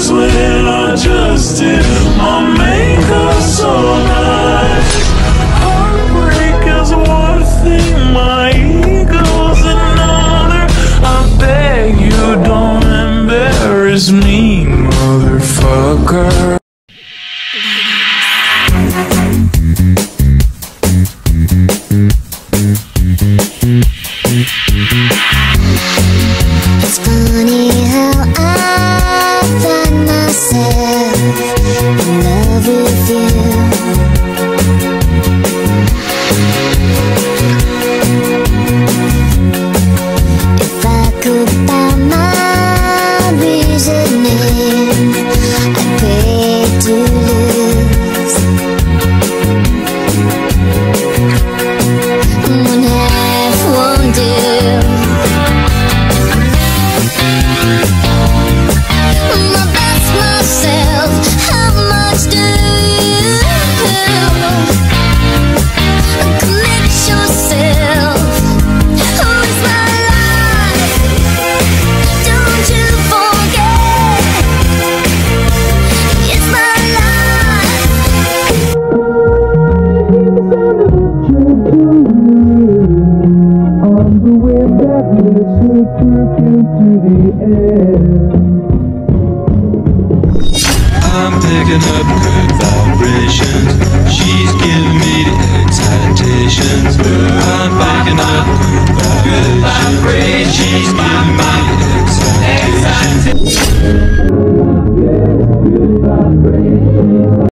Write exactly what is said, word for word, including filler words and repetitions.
words when I just did my makeup so nice. Heartbreak is one thing, my ego's another. I beg you don't embarrass me, motherfucker. It's funny how I find myself in love with you. If I could buy my reasoning, I'd pay to lose. One half won't do. I'm picking up good vibrations. She's giving me the